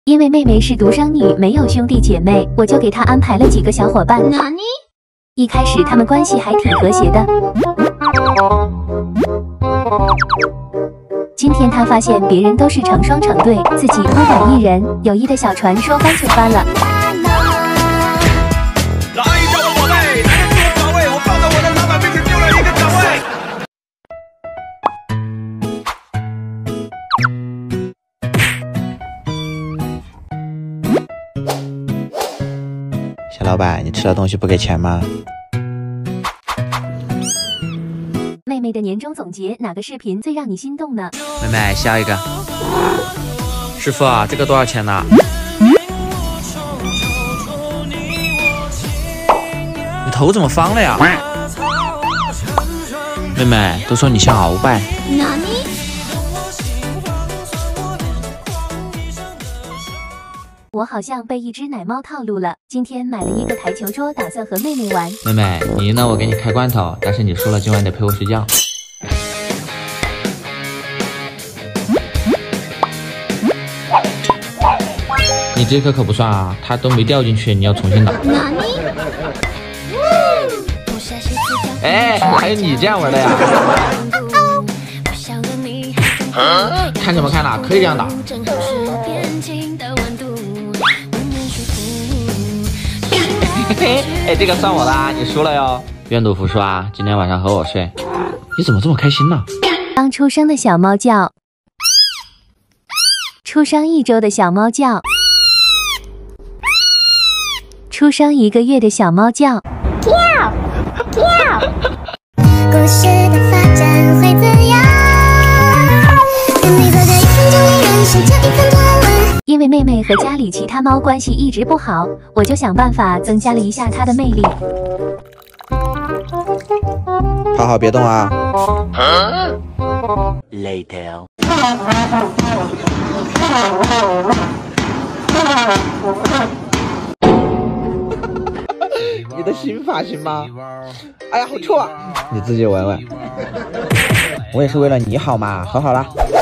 因为妹妹是独生女，没有兄弟姐妹，我就给她安排了几个小伙伴。一开始他们关系还挺和谐的。今天他发现别人都是成双成对，自己孤胆一人，友谊的小船说翻就翻了。 老阿姨叫我宝贝，男人是我宝贝，我抱到我的老板面前丢了一个岗位。小老板，你吃了东西不给钱吗？ 妹妹的年终总结，哪个视频最让你心动呢？ 妹妹，笑一个。师傅啊，这个多少钱呢？你头怎么方了呀？妹妹，都说你像鳌拜。 我好像被一只奶猫套路了。今天买了一个台球桌，打算和妹妹玩。 妹妹，你赢了我给你开罐头，但是你输了今晚得陪我睡觉。你这颗可不算啊，它都没掉进去，你要重新打。哎，还有你这样玩的呀？看什么看呐？可以这样打。哎，这个算我的啊，你输了哟。愿赌服输啊，今天晚上和我睡。你怎么这么开心呢？ 刚出生的小猫叫，出生1周的小猫叫，出生1个月的小猫叫。故事的发展会怎样？因为妹妹和家里其他猫关系一直不好，我就想办法增加了一下她的魅力。 好好别动啊。 Later。 你的新发型吗？哎呀，好臭啊！你自己闻闻。我也是为了你好嘛，和好了。